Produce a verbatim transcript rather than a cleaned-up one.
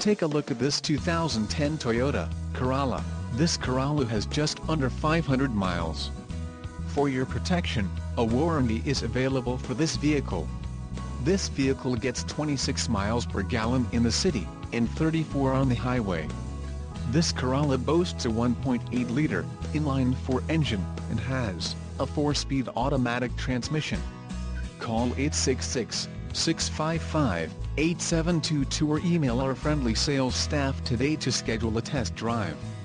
Take a look at this two thousand ten Toyota Corolla. This Corolla has just under five hundred miles. For your protection, a warranty is available for this vehicle. This vehicle gets twenty-six miles per gallon in the city, and thirty-four on the highway. This Corolla boasts a one point eight liter inline-four engine, and has a four-speed automatic transmission. Call eight six six, six five five, eight seven two two or email our friendly sales staff today to schedule a test drive.